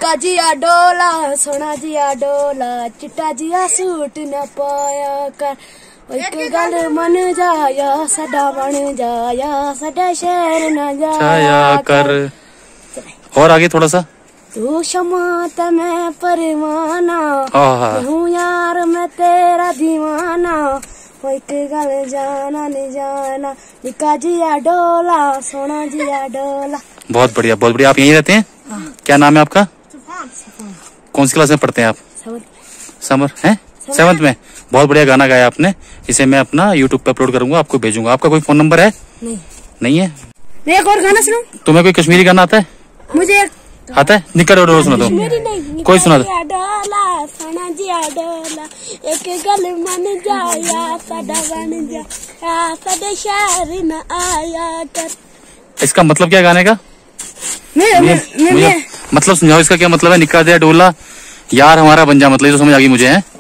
निका जिया डोला सोना जिया डोला चिट्टा जिया सूट न पाया कर एक गल मन जाया सदा बन जाया सदा शहर न जाया कर। और आगे थोड़ा सा। तू क्षमा ते मैं परवाना हूँ यार मैं तेरा दीवाना एक गल जाना नहीं जाना निका जिया डोला सोना जिया डोला। बहुत बढ़िया बहुत बढ़िया। आप यहीं रहते हैं? क्या नाम है आपका? कौन सी क्लास में पढ़ते हैं आप? समर हैं? 7th में। बहुत बढ़िया गाना गाया आपने। इसे मैं अपना YouTube पे अपलोड करूंगा, आपको भेजूंगा। आपका कोई फोन नंबर है? नहीं है। मैं एक और गाना सुनो। तुम्हें कोई कश्मीरी गाना आता है? मुझे आता है? निकल और सुना दो। कोई सुना दो। सोना जिया डोला एक गल मन जाया सदा बन जाया सदा शहर न आया कर। इसका मतलब क्या गाने का? मैं मतलब समझाओ, इसका क्या मतलब है? निका दिया डोला यार हमारा बन जा, मतलब ये तो समझ आ गई मुझे है।